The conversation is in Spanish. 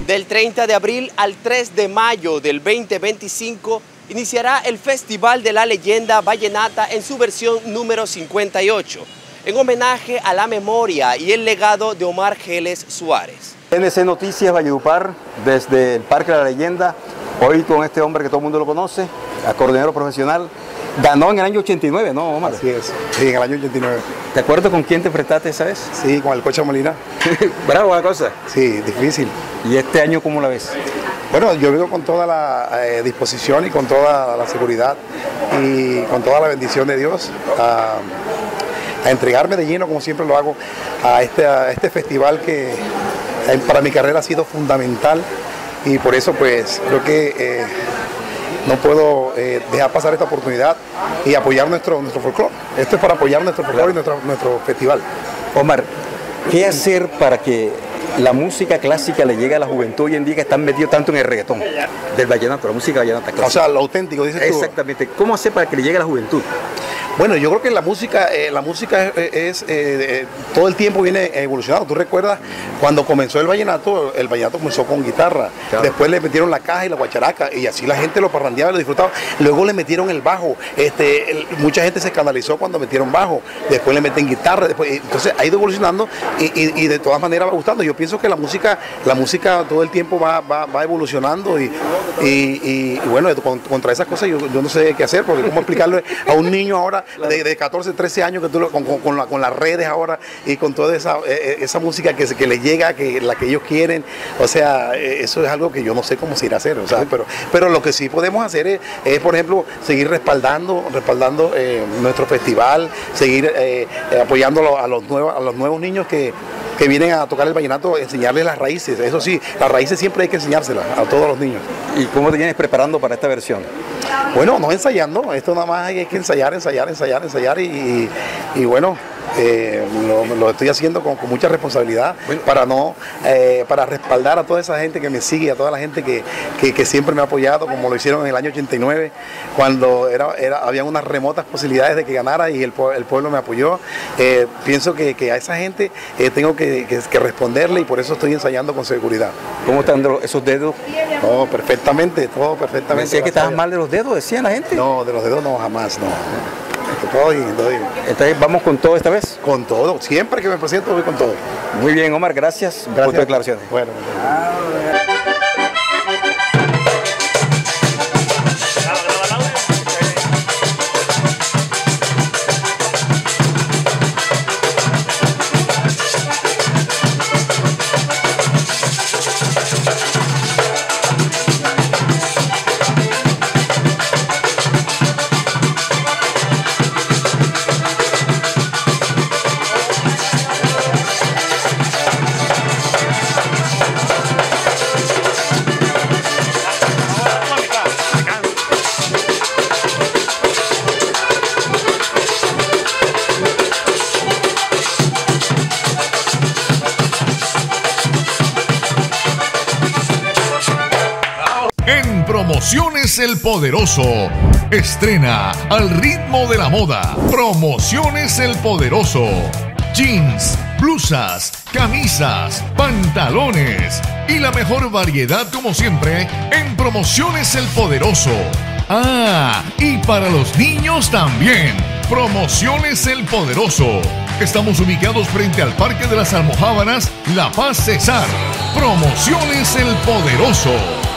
Del 30 de abril al 3 de mayo del 2025 iniciará el Festival de la Leyenda Vallenata en su versión número 58, en homenaje a la memoria y el legado de Omar Geles Suárez. NC Noticias Valledupar, desde el Parque de la Leyenda, hoy con este hombre que todo el mundo lo conoce, acordeonero profesional. Ganó en el año 89, ¿no, Omar? Así es, sí, en el año 89. ¿Te acuerdas con quién te enfrentaste esa vez? Sí, con el Cocha Molina. Bravo la cosa. Sí, difícil. ¿Y este año cómo la ves? Bueno, yo vengo con toda la disposición y con toda la seguridad y con toda la bendición de Dios a entregarme de lleno, como siempre lo hago, a este festival que para mi carrera ha sido fundamental, y por eso pues creo que no puedo dejar pasar esta oportunidad y apoyar nuestro folclore. Esto es para apoyar nuestro folclore y nuestro festival. Omar, ¿qué hacer para que la música clásica le llegue a la juventud hoy en día, que están metidos tanto en el reggaetón del vallenato, la música vallenata clásica? O sea, lo auténtico, dices tú. Exactamente. ¿Cómo hacer para que le llegue a la juventud? Bueno, yo creo que la música es todo el tiempo viene evolucionando. Tú recuerdas cuando comenzó el vallenato comenzó con guitarra, claro. Después le metieron la caja y la guacharaca, y así la gente lo parrandeaba y lo disfrutaba. Luego le metieron el bajo, mucha gente se escandalizó cuando metieron bajo, después le meten guitarra, entonces ha ido evolucionando y de todas maneras va gustando. Yo pienso que la música todo el tiempo va evolucionando y bueno, contra esas cosas yo no sé qué hacer, porque cómo explicarle a un niño ahora de 14, 13 años que tú con las redes ahora y con toda esa música que les llega, la que ellos quieren, o sea, eso es algo que yo no sé cómo se irá a hacer, o sea, pero lo que sí podemos hacer es por ejemplo, seguir respaldando nuestro festival, seguir apoyando a los nuevos niños que vienen a tocar el vallenato, enseñarles las raíces. Eso sí, las raíces siempre hay que enseñárselas a todos los niños. ¿Y cómo te vienes preparando para esta versión? Bueno, no ensayando, esto nada más hay que ensayar y bueno, lo estoy haciendo con mucha responsabilidad, bueno, para respaldar a toda esa gente que me sigue, a toda la gente que siempre me ha apoyado, como lo hicieron en el año 89, cuando habían unas remotas posibilidades de que ganara y el pueblo me apoyó. Pienso que a esa gente tengo que responderle, y por eso estoy ensayando con seguridad. ¿Cómo están esos dedos? Todo perfectamente. ¿Me decías que estabas mal de los dedos, decían la gente? No, de los dedos no, jamás, no. Todo bien. Entonces, ¿vamos con todo esta vez? Con todo, siempre que me presento voy con todo. Muy bien, Omar, gracias por tu declaración. Bueno. Promociones El Poderoso estrena Al ritmo de la moda. Promociones El Poderoso. Jeans, blusas, camisas, pantalones y la mejor variedad, como siempre, en Promociones El Poderoso. Ah, y para los niños también. Promociones El Poderoso. Estamos ubicados frente al Parque de las Almojábanas, La Paz, Cesar. Promociones El Poderoso.